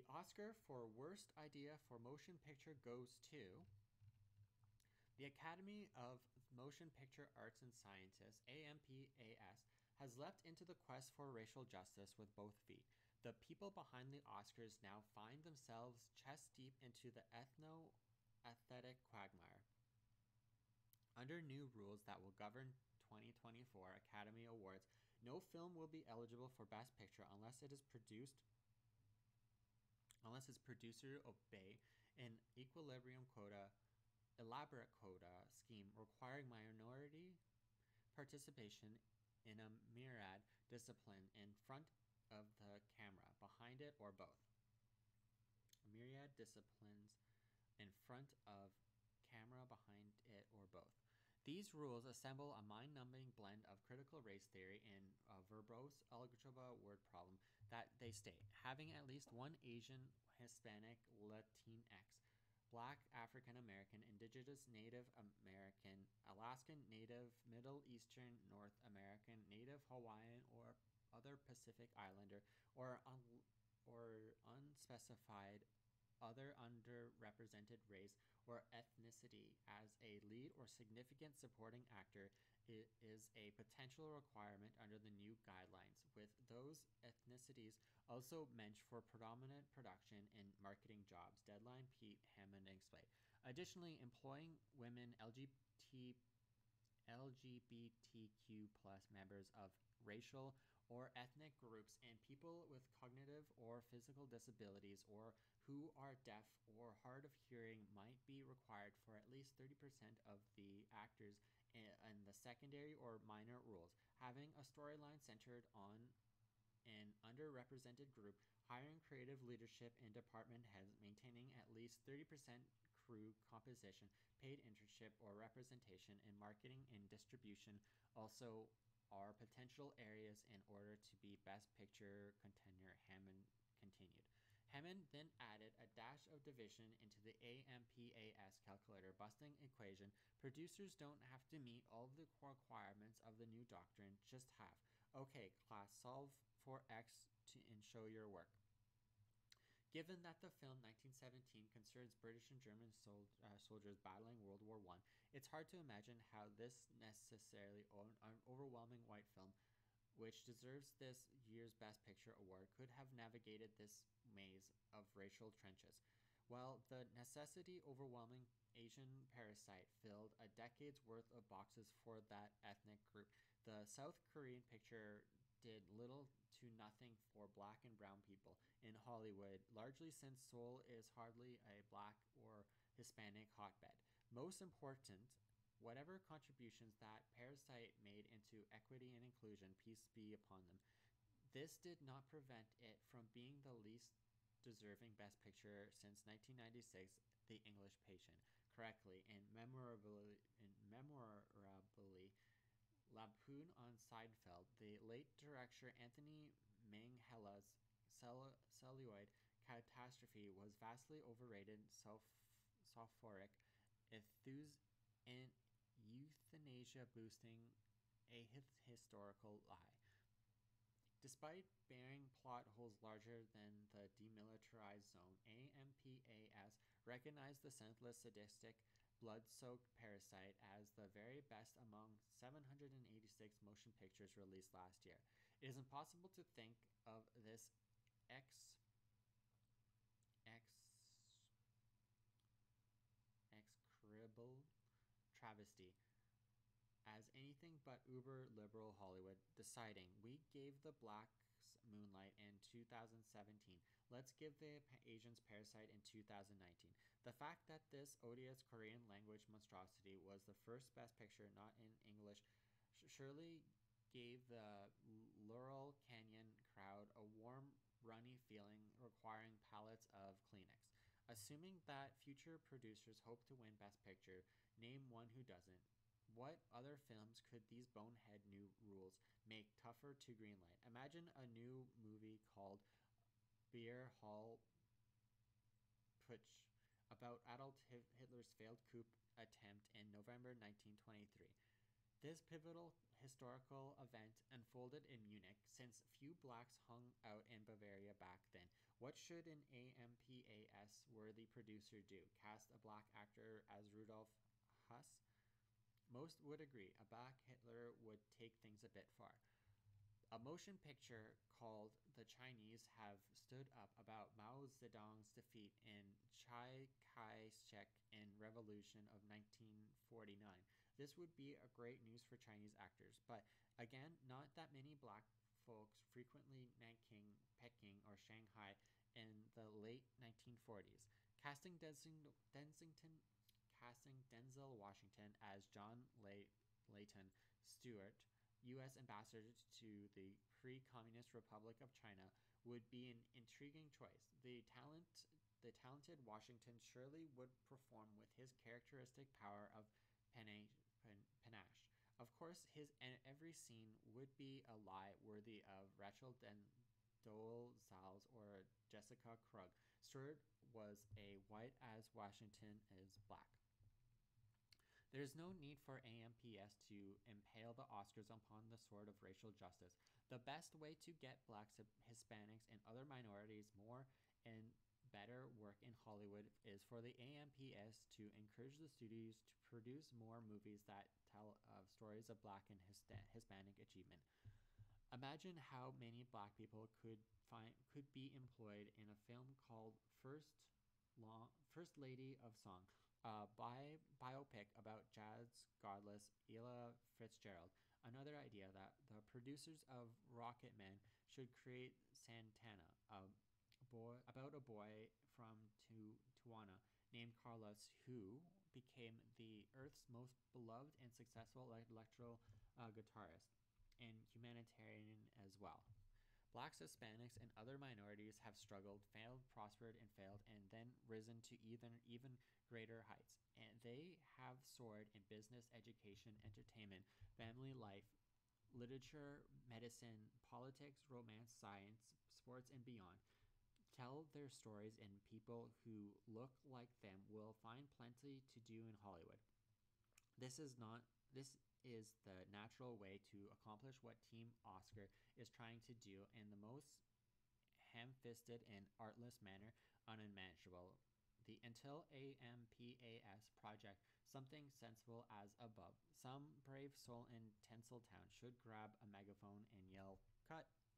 The Oscar for Worst Idea for Motion Picture goes to the Academy of Motion Picture Arts and Sciences, AMPAS, has leapt into the quest for racial justice with both feet. The people behind the Oscars now find themselves chest deep into the ethno-aesthetic quagmire. Under new rules that will govern 2024 Academy Awards, no film will be eligible for Best Picture unless its producer obey an elaborate quota scheme requiring minority participation in a myriad discipline in front of the camera, behind it, or both. A myriad disciplines in front of camera, behind it, or both. These rules assemble a mind-numbing blend of critical race theory and a verbose algebra word problem that they state. Having at least one Asian, Hispanic, Latinx, Black, African American, Indigenous, Native American, Alaskan, Native, Middle Eastern, North American, Native Hawaiian, or other Pacific Islander, or unspecified other underrepresented race or ethnicity as a lead or significant supporting actor is a potential requirement under the new guidelines, with those ethnicities also mentioned for predominant production and marketing jobs. Deadline Pete Hammond explained. Additionally, employing women LGBTQ plus members of racial or ethnic groups and people with cognitive or physical disabilities or who are deaf or hard of hearing might be required for at least 30% of the actors in the secondary or minor roles. Having a storyline centered on an underrepresented group, hiring creative leadership and department heads, maintaining at least 30% crew composition, paid internship, or representation in marketing and distribution also are potential areas in order to be Best Picture contender, Hammond continued. Hammond then added a dash of division into the AMPAS calculator, busting equation. Producers don't have to meet all of the requirements of the new doctrine, just have. Okay, class, solve for X and show your work. Given that the film 1917 concerns British and German soldiers battling World War I, it's hard to imagine how this necessarily overwhelming white film, which deserves this year's Best Picture award, could have navigated this maze of racial trenches. While the necessity overwhelming Asian Parasite filled a decade's worth of boxes for that ethnic group, the South Korean picture did little to nothing for black and brown people in Hollywood, largely since Seoul is hardly a black or Hispanic hotbed. Most important, whatever contributions that Parasite made into equity and inclusion, peace be upon them, this did not prevent it from being the least deserving Best Picture since 1996, The English Patient, correctly and memorably lampoon on Seinfeld. The late director Anthony Mangela's celluloid catastrophe was vastly overrated, soporific, and euthanasia boosting a historical lie. Despite bearing plot holes larger than the demilitarized zone, AMPAS recognized the senseless, sadistic, blood-soaked Parasite as the very best among 786 motion pictures released last year. It is impossible to think of this execrable travesty as anything but uber-liberal Hollywood deciding, we gave the blacks Moonlight in 2017. Let's give the Asians Parasite in 2019. The fact that this odious Korean language monstrosity was the first Best Picture not in English surely gave the Laurel Canyon crowd a warm, runny feeling requiring pallets of Kleenex. Assuming that future producers hope to win Best Picture, name one who doesn't. What other films could these bonehead new rules make tougher to greenlight? Imagine a new movie called Beer Hall Putsch about Adolf Hitler's failed coup attempt in November 1923. This pivotal historical event unfolded in Munich, since few blacks hung out in Bavaria back then. What What should an AMPAS worthy producer do? Cast a black actor as Rudolf Huss? Most would agree a black Hitler would take things a bit far. A motion picture called The Chinese have stood up about Mao Zedong's defeat in Chiang Kai-shek in Revolution of 1949. This would be a great news for Chinese actors, but again, not that many black folks frequently Nanking, Peking, or Shanghai in the late 1940s. Casting Denzel Washington as John Leighton Stewart, U.S. ambassador to the pre-communist Republic of China, would be an intriguing choice. The talented Washington surely would perform with his characteristic power of panache. Of course, his every scene would be a lie worthy of Rachel Dolezal's or Jessica Krug. Stewart was a white as Washington is black. There is no need for AMPS to impale the Oscars upon the sword of racial justice. The best way to get blacks, Hispanics, and other minorities more and better work in Hollywood is for the AMPS to encourage the studios to produce more movies that tell stories of black and Hispanic achievement. Imagine how many black people could be employed in a film called First Lady of Song, a biopic about jazz godless Ella Fitzgerald. Another idea that the producers of Rocket Man should create Santana, about a boy from Tijuana named Carlos who became the Earth's most beloved and successful electro guitarist and humanitarian as well. Blacks, Hispanics, and other minorities have struggled, failed, prospered, and failed, and then risen to even greater heights. And they have soared in business, education, entertainment, family life, literature, medicine, politics, romance, science, sports, and beyond. Tell their stories, and people who look like them will find plenty to do in Hollywood. This is the natural way to accomplish what Team Oscar is trying to do in the most ham-fisted and artless manner unimaginable. The Until AMPAS project, something sensible as above. Some brave soul in Tinseltown should grab a megaphone and yell, "Cut!"